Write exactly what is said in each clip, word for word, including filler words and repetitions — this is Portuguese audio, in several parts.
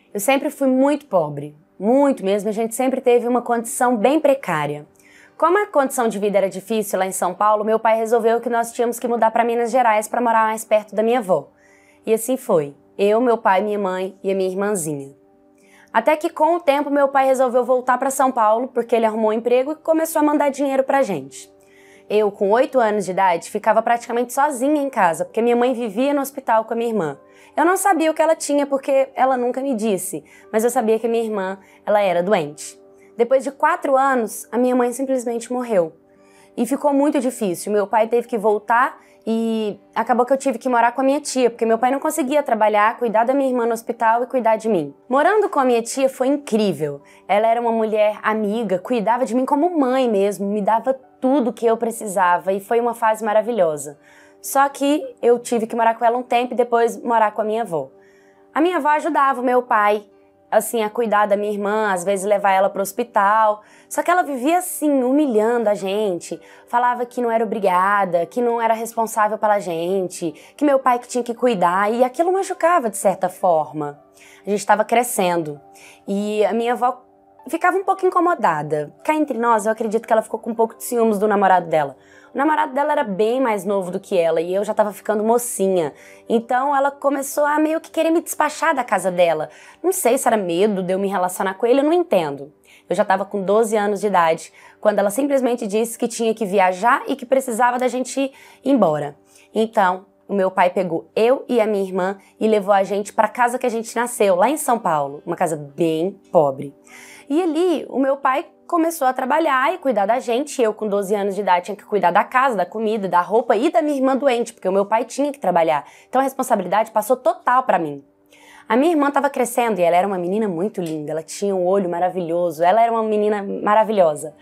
Eu sempre fui muito pobre, muito mesmo, a gente sempre teve uma condição bem precária. Como a condição de vida era difícil lá em São Paulo, meu pai resolveu que nós tínhamos que mudar para Minas Gerais para morar mais perto da minha avó. E assim foi, eu, meu pai, minha mãe e a minha irmãzinha. Até que com o tempo meu pai resolveu voltar para São Paulo porque ele arrumou um emprego e começou a mandar dinheiro pra gente. Eu, com oito anos de idade, ficava praticamente sozinha em casa, porque minha mãe vivia no hospital com a minha irmã. Eu não sabia o que ela tinha porque ela nunca me disse, mas eu sabia que a minha irmã, ela era doente. Depois de quatro anos, a minha mãe simplesmente morreu. E ficou muito difícil. Meu pai teve que voltar e acabou que eu tive que morar com a minha tia, porque meu pai não conseguia trabalhar, cuidar da minha irmã no hospital e cuidar de mim. Morando com a minha tia foi incrível. Ela era uma mulher amiga, cuidava de mim como mãe mesmo, me dava tudo que eu precisava e foi uma fase maravilhosa. Só que eu tive que morar com ela um tempo e depois morar com a minha avó. A minha avó ajudava o meu pai, assim, a cuidar da minha irmã, às vezes levar ela para o hospital. Só que ela vivia assim, humilhando a gente, falava que não era obrigada, que não era responsável pela gente, que meu pai que tinha que cuidar, e aquilo machucava de certa forma. A gente estava crescendo e a minha avó ficava um pouco incomodada. Cá entre nós, eu acredito que ela ficou com um pouco de ciúmes do namorado dela. O namorado dela era bem mais novo do que ela e eu já tava ficando mocinha. Então ela começou a meio que querer me despachar da casa dela. Não sei se era medo de eu me relacionar com ele, eu não entendo. Eu já tava com doze anos de idade, quando ela simplesmente disse que tinha que viajar e que precisava da gente ir embora. Então, o meu pai pegou eu e a minha irmã e levou a gente pra casa que a gente nasceu, lá em São Paulo, uma casa bem pobre. E ali, o meu pai começou a trabalhar e cuidar da gente. Eu, com doze anos de idade, tinha que cuidar da casa, da comida, da roupa e da minha irmã doente, porque o meu pai tinha que trabalhar. Então a responsabilidade passou total pra mim. A minha irmã estava crescendo e ela era uma menina muito linda, ela tinha um olho maravilhoso, ela era uma menina maravilhosa.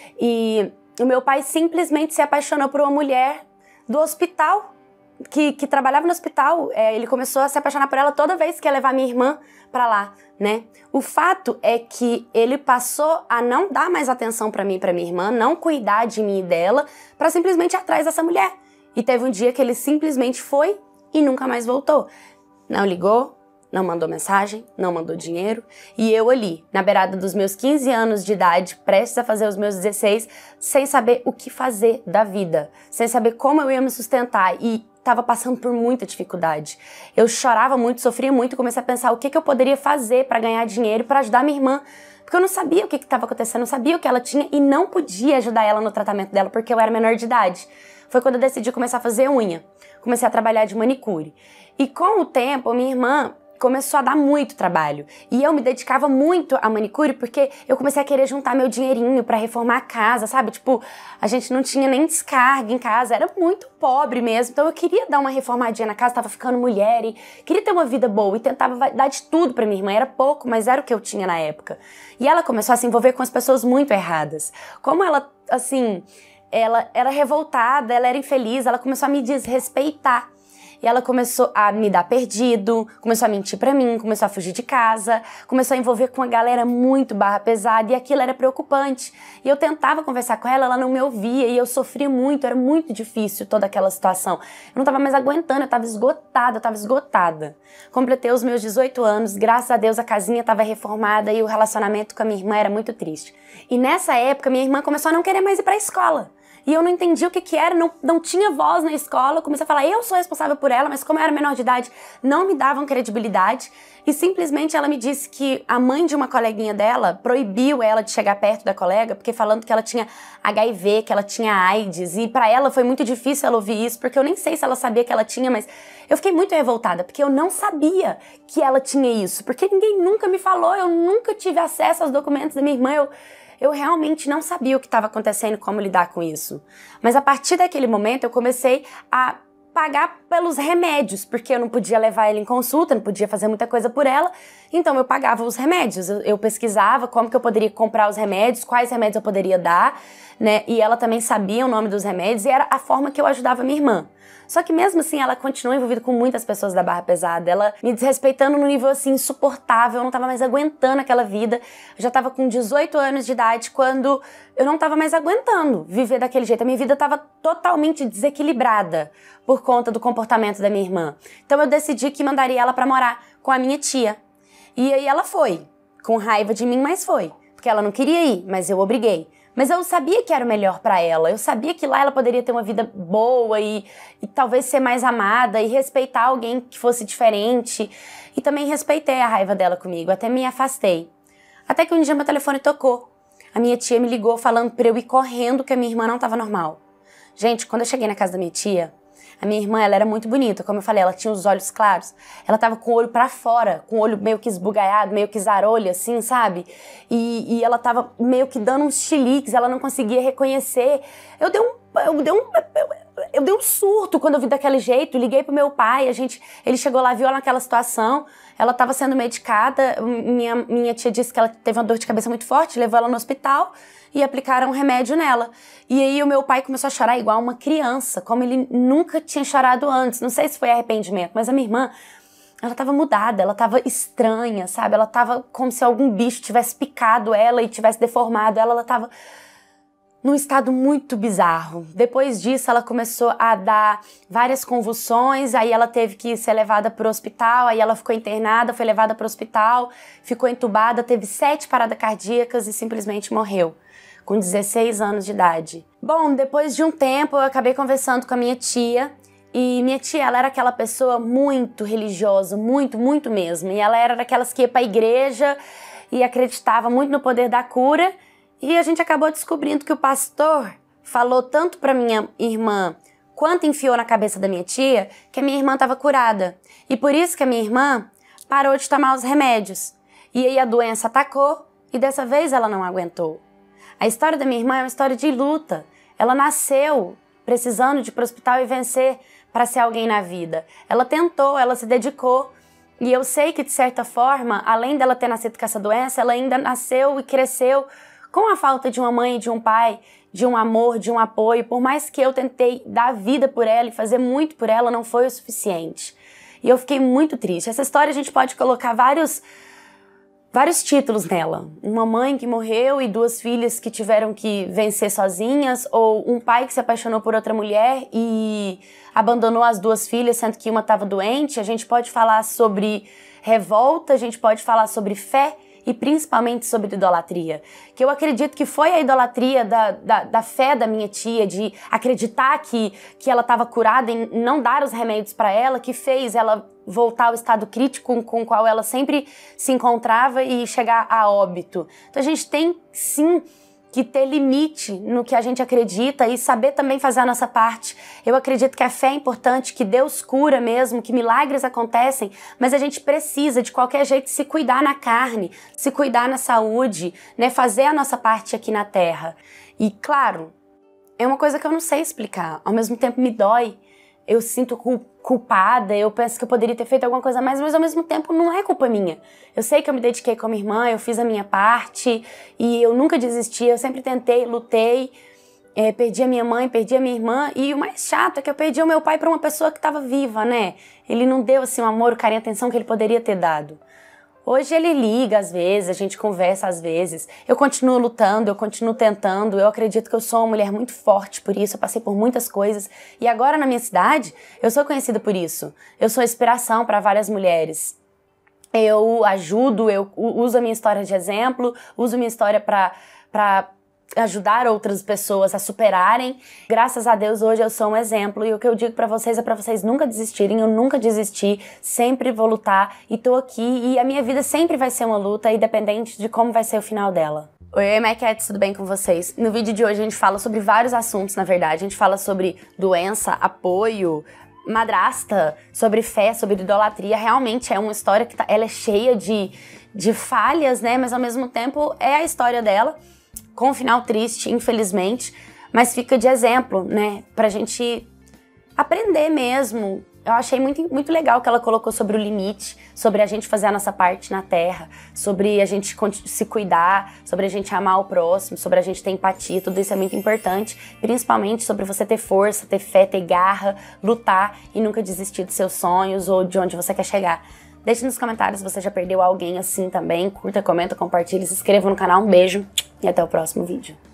E o meu pai simplesmente se apaixonou por uma mulher do hospital, que, que trabalhava no hospital. É, ele começou a se apaixonar por ela toda vez que ia levar minha irmã pra lá, né? O fato é que ele passou a não dar mais atenção pra mim e pra minha irmã, não cuidar de mim e dela, pra simplesmente ir atrás dessa mulher. E teve um dia que ele simplesmente foi e nunca mais voltou. Não ligou, não mandou mensagem, não mandou dinheiro. E eu ali, na beirada dos meus quinze anos de idade, prestes a fazer os meus dezesseis, sem saber o que fazer da vida, sem saber como eu ia me sustentar e estava passando por muita dificuldade. Eu chorava muito, sofria muito, comecei a pensar o que, que eu poderia fazer para ganhar dinheiro, para ajudar minha irmã, porque eu não sabia o que estava acontecendo, não sabia o que ela tinha e não podia ajudar ela no tratamento dela, porque eu era menor de idade. Foi quando eu decidi começar a fazer unha, comecei a trabalhar de manicure. E com o tempo, minha irmã começou a dar muito trabalho. E eu me dedicava muito à manicure porque eu comecei a querer juntar meu dinheirinho pra reformar a casa, sabe? Tipo, a gente não tinha nem descarga em casa, era muito pobre mesmo. Então eu queria dar uma reformadinha na casa, tava ficando mulher e queria ter uma vida boa e tentava dar de tudo pra minha irmã. Era pouco, mas era o que eu tinha na época. E ela começou a se envolver com as pessoas muito erradas. Como ela, assim, ela era revoltada, ela era infeliz, ela começou a me desrespeitar. E ela começou a me dar perdido, começou a mentir pra mim, começou a fugir de casa, começou a envolver com uma galera muito barra pesada e aquilo era preocupante. E eu tentava conversar com ela, ela não me ouvia e eu sofria muito, era muito difícil toda aquela situação. Eu não tava mais aguentando, eu tava esgotada, eu tava esgotada. Completei os meus dezoito anos, graças a Deus a casinha tava reformada e o relacionamento com a minha irmã era muito triste. E nessa época minha irmã começou a não querer mais ir pra escola. E eu não entendi o que que era, não, não tinha voz na escola, eu comecei a falar, eu sou responsável por ela, mas como eu era menor de idade, não me davam credibilidade. E simplesmente ela me disse que a mãe de uma coleguinha dela proibiu ela de chegar perto da colega, porque falando que ela tinha H I V, que ela tinha AIDS, e pra ela foi muito difícil ela ouvir isso, porque eu nem sei se ela sabia que ela tinha, mas eu fiquei muito revoltada, porque eu não sabia que ela tinha isso, porque ninguém nunca me falou, eu nunca tive acesso aos documentos da minha irmã, eu... Eu realmente não sabia o que estava acontecendo e como lidar com isso. Mas a partir daquele momento eu comecei a pagar pelos remédios, porque eu não podia levar ela em consulta, não podia fazer muita coisa por ela, então eu pagava os remédios. Eu, eu pesquisava como que eu poderia comprar os remédios, quais remédios eu poderia dar, né? E ela também sabia o nome dos remédios e era a forma que eu ajudava a minha irmã. Só que mesmo assim ela continuou envolvida com muitas pessoas da barra pesada, ela me desrespeitando num nível assim insuportável, eu não tava mais aguentando aquela vida. Eu já tava com dezoito anos de idade quando eu não tava mais aguentando viver daquele jeito. A minha vida tava totalmente desequilibrada por conta do comportamento da minha irmã. Então eu decidi que mandaria ela pra morar com a minha tia. E aí ela foi, com raiva de mim, mas foi. Porque ela não queria ir, mas eu obriguei. Mas eu sabia que era o melhor pra ela, eu sabia que lá ela poderia ter uma vida boa e, e talvez ser mais amada e respeitar alguém que fosse diferente. E também respeitei a raiva dela comigo, até me afastei. Até que um dia meu telefone tocou. A minha tia me ligou falando pra eu ir correndo que a minha irmã não tava normal. Gente, quando eu cheguei na casa da minha tia, a minha irmã, ela era muito bonita, como eu falei, ela tinha os olhos claros. Ela tava com o olho pra fora, com o olho meio que esbugalhado, meio que zarolho, assim, sabe? E, e ela tava meio que dando uns chiliques, ela não conseguia reconhecer. Eu dei um... Eu dei um... Eu, eu dei um surto quando eu vi daquele jeito, liguei pro meu pai, a gente, ele chegou lá, viu ela naquela situação, ela tava sendo medicada, minha, minha tia disse que ela teve uma dor de cabeça muito forte, levou ela no hospital e aplicaram um remédio nela. E aí o meu pai começou a chorar igual uma criança, como ele nunca tinha chorado antes, não sei se foi arrependimento, mas a minha irmã, ela tava mudada, ela tava estranha, sabe, ela tava como se algum bicho tivesse picado ela e tivesse deformado ela, ela tava num estado muito bizarro. Depois disso, ela começou a dar várias convulsões, aí ela teve que ser levada para o hospital, aí ela ficou internada, foi levada para o hospital, ficou entubada, teve sete paradas cardíacas e simplesmente morreu, com dezesseis anos de idade. Bom, depois de um tempo, eu acabei conversando com a minha tia, e minha tia, ela era aquela pessoa muito religiosa, muito, muito mesmo, e ela era daquelas que ia para a igreja e acreditava muito no poder da cura. E a gente acabou descobrindo que o pastor falou tanto para minha irmã quanto enfiou na cabeça da minha tia que a minha irmã estava curada. E por isso que a minha irmã parou de tomar os remédios. E aí a doença atacou e dessa vez ela não aguentou. A história da minha irmã é uma história de luta. Ela nasceu precisando de ir para o hospital e vencer para ser alguém na vida. Ela tentou, ela se dedicou. E eu sei que, de certa forma, além dela ter nascido com essa doença, ela ainda nasceu e cresceu com a falta de uma mãe e de um pai, de um amor, de um apoio. Por mais que eu tentei dar vida por ela e fazer muito por ela, não foi o suficiente. E eu fiquei muito triste. Essa história a gente pode colocar vários, vários títulos nela. Uma mãe que morreu e duas filhas que tiveram que vencer sozinhas, ou um pai que se apaixonou por outra mulher e abandonou as duas filhas, sendo que uma estava doente. A gente pode falar sobre revolta, a gente pode falar sobre fé, e principalmente sobre idolatria, que eu acredito que foi a idolatria da, da, da fé da minha tia, de acreditar que, que ela estava curada em não dar os remédios para ela, que fez ela voltar ao estado crítico com o qual ela sempre se encontrava e chegar a óbito. Então a gente tem sim que ter limite no que a gente acredita e saber também fazer a nossa parte. Eu acredito que a fé é importante, que Deus cura mesmo, que milagres acontecem, mas a gente precisa de qualquer jeito se cuidar na carne, se cuidar na saúde, né, fazer a nossa parte aqui na terra. E claro, é uma coisa que eu não sei explicar, ao mesmo tempo me dói, eu sinto culpada, eu penso que eu poderia ter feito alguma coisa a mais, mas ao mesmo tempo não é culpa minha. Eu sei que eu me dediquei com a minha irmã, eu fiz a minha parte e eu nunca desisti, eu sempre tentei, lutei, é, perdi a minha mãe, perdi a minha irmã e o mais chato é que eu perdi o meu pai para uma pessoa que estava viva, né? Ele não deu assim o amor, o carinho, a atenção que ele poderia ter dado. Hoje ele liga às vezes, a gente conversa às vezes, eu continuo lutando, eu continuo tentando, eu acredito que eu sou uma mulher muito forte por isso, eu passei por muitas coisas e agora na minha cidade eu sou conhecida por isso, eu sou inspiração para várias mulheres. Eu ajudo, eu uso a minha história de exemplo, uso minha história para para ajudar outras pessoas a superarem. Graças a Deus hoje eu sou um exemplo e o que eu digo pra vocês é pra vocês nunca desistirem. Eu nunca desisti, sempre vou lutar e tô aqui e a minha vida sempre vai ser uma luta, independente de como vai ser o final dela. Oi, MyCats, tudo bem com vocês? No vídeo de hoje a gente fala sobre vários assuntos, na verdade. A gente fala sobre doença, apoio, madrasta, sobre fé, sobre idolatria. Realmente é uma história que tá, ela é cheia de, de falhas, né? Mas ao mesmo tempo é a história dela, com um final triste, infelizmente, mas fica de exemplo, né, pra gente aprender mesmo. Eu achei muito, muito legal que ela colocou sobre o limite, sobre a gente fazer a nossa parte na terra, sobre a gente se cuidar, sobre a gente amar o próximo, sobre a gente ter empatia, tudo isso é muito importante, principalmente sobre você ter força, ter fé, ter garra, lutar e nunca desistir dos seus sonhos ou de onde você quer chegar. Deixe nos comentários se você já perdeu alguém assim também, curta, comenta, compartilha, se inscreva no canal, um beijo e até o próximo vídeo.